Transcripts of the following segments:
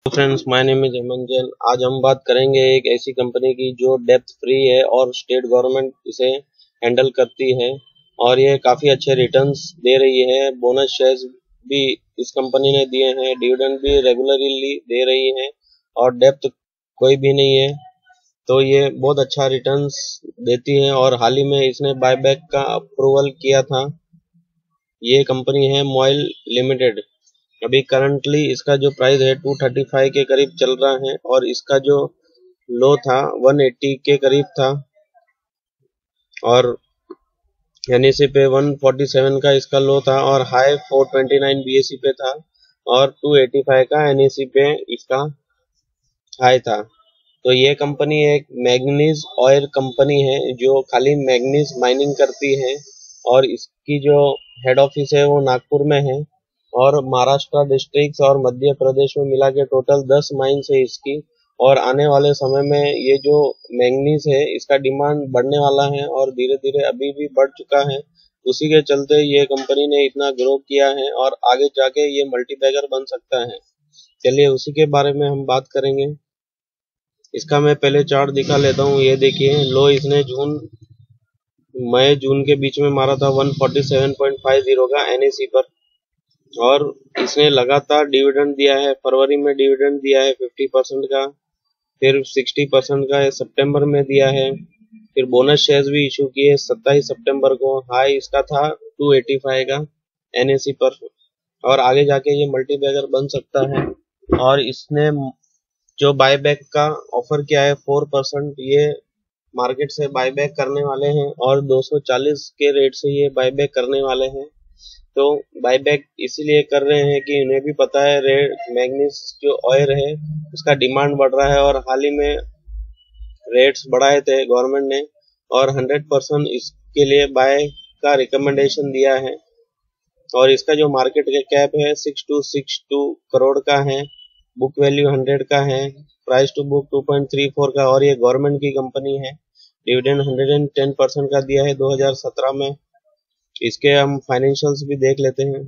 Friends, my name is Hemant Jain. आज हम बात करेंगे एक ऐसी कंपनी की जो डेप्थ फ्री है और स्टेट गवर्नमेंट इसे हैंडल करती है और ये काफ़ी अच्छे रिटर्न्स दे रही है। बोनस शेयर्स भी इस कंपनी ने दिए हैं, डिविडेंड भी रेगुलरली दे रही है और डेप्थ कोई भी नहीं है, तो ये बहुत अच्छा रिटर्न्स देती है। और हाल ही में इसने बायबैक का अप्रूवल किया था। ये कंपनी है मोइल लिमिटेड। अभी करंटली इसका जो प्राइस है 235 के करीब चल रहा है और इसका जो लो था 180 के करीब था और एनएसी पे 147 का इसका लो था और हाई 429 बीएसई पे था और 285 का एनएसी पे इसका हाई था। तो ये कंपनी एक मैंगनीज ऑयल कंपनी है जो खाली मैंगनीज माइनिंग करती है और इसकी जो हेड ऑफिस है वो नागपुर में है और महाराष्ट्र डिस्ट्रिक्ट और मध्य प्रदेश में मिला के टोटल 10 माइंस है इसकी। और आने वाले समय में ये जो मैंगनीज है इसका डिमांड बढ़ने वाला है और धीरे धीरे अभी भी बढ़ चुका है। उसी के चलते ये कंपनी ने इतना ग्रो किया है और आगे जाके ये मल्टीबैगर बन सकता है। चलिए उसी के बारे में हम बात करेंगे। इसका मैं पहले चार्ट दिखा लेता हूँ। ये देखिए, लो इसने मई जून के बीच में मारा था 147.50 का एनएसी पर और इसने लगातार डिविडेंड दिया है। फरवरी में डिविडेंड दिया है 50% का, फिर 60% का सितंबर में दिया है, फिर बोनस शेयर्स भी इशू किए 27 सितंबर को। हाई इसका था 285 का एनएसी पर और आगे जाके ये मल्टीबैगर बन सकता है। और इसने जो बायबैक का ऑफर किया है 4%, ये मार्केट से बायबैक करने वाले हैं और 240 के रेट से ये बायबैक करने वाले हैं। तो बायबैक इसीलिए कर रहे हैं कि उन्हें भी पता है रेड मैंगनीज जो ऑयल है उसका डिमांड बढ़ रहा है और हाल ही में रेट्स बढ़ाए थे गवर्नमेंट ने और 100% इसके लिए बाय का रिकमेंडेशन दिया है। और इसका जो मार्केट का कैप है 6262 करोड़ का है, बुक वैल्यू 100 का है, प्राइस टू बुक 2.34 का और ये गवर्नमेंट की कंपनी है। डिविडेंड 110% का दिया है 2017 में। इसके हम फाइनेंशियल्स भी देख लेते हैं।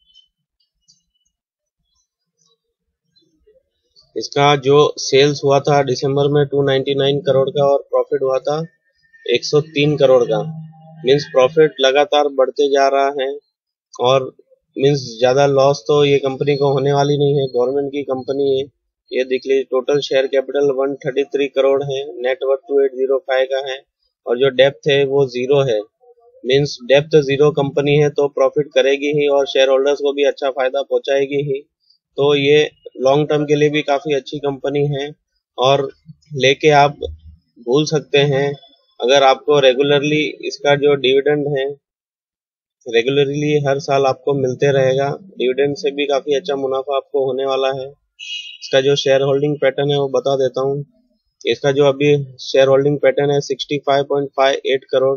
इसका जो सेल्स हुआ था दिसंबर में 299 करोड़ का और प्रॉफिट हुआ था 103 करोड़ का। मींस प्रॉफिट लगातार बढ़ते जा रहा है और मींस ज़्यादा लॉस तो ये कंपनी को होने वाली नहीं है, गवर्नमेंट की कंपनी है। ये देख लीजिए, टोटल शेयर कैपिटल 133 करोड़ है, नेटवर्थ 2805 का है और जो डेप्थ है वो जीरो है। मींस डेप्थ जीरो कंपनी है तो प्रॉफिट करेगी ही और शेयर होल्डर्स को भी अच्छा फायदा पहुंचाएगी ही। तो ये लॉन्ग टर्म के लिए भी काफ़ी अच्छी कंपनी है और लेके आप भूल सकते हैं। अगर आपको रेगुलरली इसका जो डिविडेंड है रेगुलरली हर साल आपको मिलते रहेगा, डिविडेंड से भी काफ़ी अच्छा मुनाफा आपको होने वाला है। इसका जो शेयर होल्डिंग पैटर्न है वो बता देता हूँ। इसका जो अभी शेयर होल्डिंग पैटर्न है 65.58 करोड़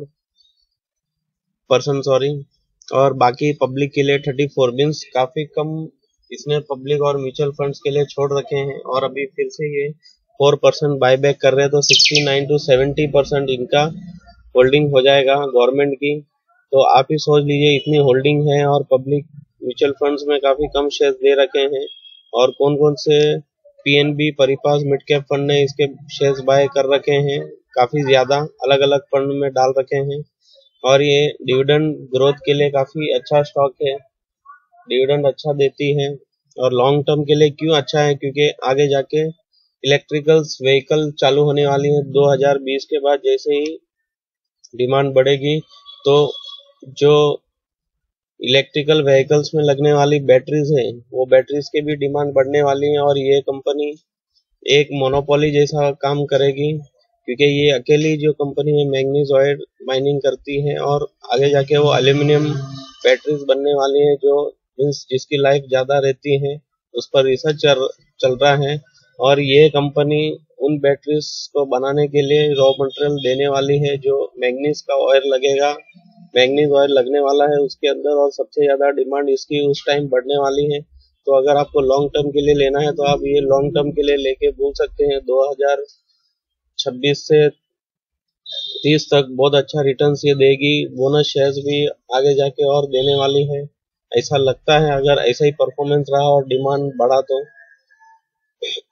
% और बाकी पब्लिक के लिए 34 मीन्स काफ़ी कम इसने पब्लिक और म्यूचुअल फंड्स के लिए छोड़ रखे हैं। और अभी फिर से ये 4% बायबैक कर रहे हैं तो 69 to 70% इनका होल्डिंग हो जाएगा गवर्नमेंट की। तो आप ही सोच लीजिए, इतनी होल्डिंग है और पब्लिक म्यूचुअल फंड्स में काफ़ी कम शेयर्स दे रखे हैं। और कौन कौन से PNB Paribas mid cap fund ने इसके शेयर्स बाय कर रखे हैं, काफ़ी ज़्यादा अलग अलग फंड में डाल रखे हैं। और ये डिविडेंड ग्रोथ के लिए काफ़ी अच्छा स्टॉक है, डिविडेंड अच्छा देती है। और लॉन्ग टर्म के लिए क्यों अच्छा है, क्योंकि आगे जाके इलेक्ट्रिकल्स व्हीकल चालू होने वाली है 2020 के बाद। जैसे ही डिमांड बढ़ेगी तो जो इलेक्ट्रिकल व्हीकल्स में लगने वाली बैटरीज है वो बैटरीज के भी डिमांड बढ़ने वाली है और ये कंपनी एक मोनोपोली जैसा काम करेगी क्योंकि ये अकेली जो कंपनी है मैंगनीज ऑयल माइनिंग करती है और आगे जाके वो एल्यूमिनियम बैटरीज बनने वाली है जो जिसकी लाइफ ज़्यादा रहती है, उस पर रिसर्च चल रहा है। और ये कंपनी उन बैटरीज को बनाने के लिए रॉ मटेरियल देने वाली है जो मैंगनीज का ऑयल लगेगा, मैंगनीज ऑयल लगने वाला है उसके अंदर और सबसे ज़्यादा डिमांड इसकी उस टाइम बढ़ने वाली है। तो अगर आपको लॉन्ग टर्म के लिए लेना है तो आप ये लॉन्ग टर्म के लिए लेके बोल सकते हैं 2026 से 30 तक बहुत अच्छा रिटर्न्स ये देगी। बोनस शेयर्स भी आगे जाके और देने वाली है, ऐसा लगता है अगर ऐसा ही परफॉर्मेंस रहा और डिमांड बढ़ा तो।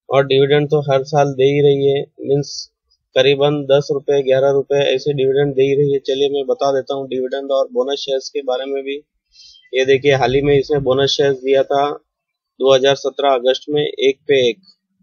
और डिविडेंड तो हर साल दे ही रही है, मीन्स करीबन 10 रुपये 11 रुपये ऐसे डिविडेंड दे ही रही है। चलिए मैं बता देता हूँ डिविडेंड और बोनस शेयर्स के बारे में भी। ये देखिए हाल ही में इसने बोनस शेयर्स दिया था 2017 अगस्त में 1 पे 1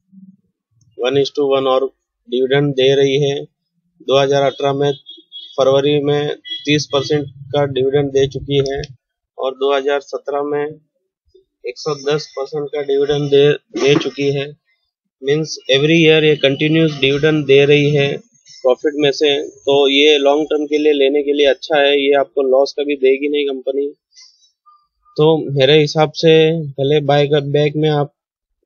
1:1 और डिविडेंड दे रही है। 2018 में फरवरी में 30% का डिविडेंड दे चुकी है और 2017 में 110% का डिविडेंड दे चुकी है। मीन्स एवरी ईयर ये कंटिन्यूस डिविडेंड दे रही है प्रॉफिट में से। तो ये लॉन्ग टर्म के लिए लेने के लिए अच्छा है, ये आपको लॉस कभी देगी नहीं कंपनी। तो मेरे हिसाब से भले बाय बैक में आप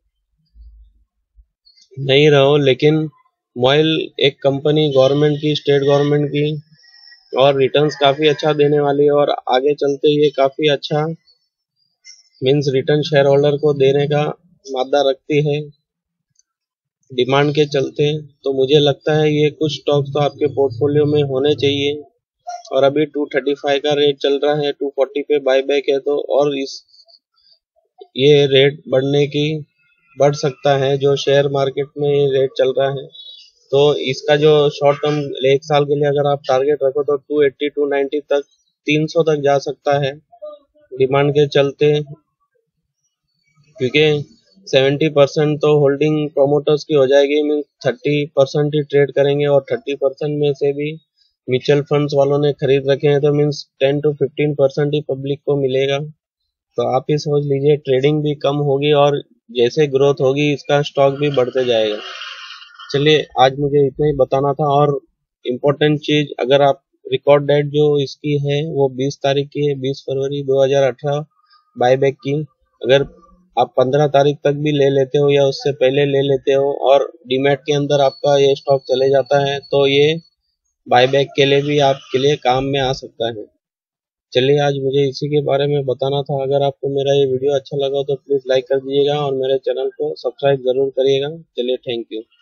नहीं रहो, लेकिन मोइल एक कंपनी गवर्नमेंट की, स्टेट गवर्नमेंट की, और रिटर्न्स काफी अच्छा देने वाली है और आगे चलते ये काफी अच्छा मीन्स रिटर्न शेयर होल्डर को देने का मादा रखती है डिमांड के चलते। तो मुझे लगता है ये कुछ स्टॉक्स तो आपके पोर्टफोलियो में होने चाहिए। और अभी 235 का रेट चल रहा है, 240 पे बायबैक है, तो और इस ये रेट बढ़ सकता है। जो शेयर मार्केट में ये रेट चल रहा है, तो इसका जो शॉर्ट टर्म 1 साल के लिए अगर आप टारगेट रखो तो 280 290 तक 300 तक जा सकता है डिमांड के चलते, क्योंकि 70% तो होल्डिंग प्रोमोटर्स की हो जाएगी। मीन 30% ही ट्रेड करेंगे और 30% में से भी म्यूचुअल फंड्स वालों ने खरीद रखे हैं, तो मीन्स 10 to 15% ही पब्लिक को मिलेगा। तो आप ही समझ लीजिए ट्रेडिंग भी कम होगी और जैसे ग्रोथ होगी इसका स्टॉक भी बढ़ते जाएगा। चलिए आज मुझे इतना ही बताना था। और इम्पोर्टेंट चीज, अगर आप रिकॉर्ड डेट जो इसकी है वो 20 तारीख की है, 20 फरवरी 2018 बायबैक की। अगर आप 15 तारीख तक भी ले लेते हो या उससे पहले ले लेते हो और डीमैट के अंदर आपका ये स्टॉक चले जाता है, तो ये बायबैक के लिए भी आपके लिए काम में आ सकता है। चलिए आज मुझे इसी के बारे में बताना था। अगर आपको मेरा ये वीडियो अच्छा लगा तो प्लीज़ लाइक कर दीजिएगा और मेरे चैनल को सब्सक्राइब ज़रूर करिएगा। चलिए थैंक यू।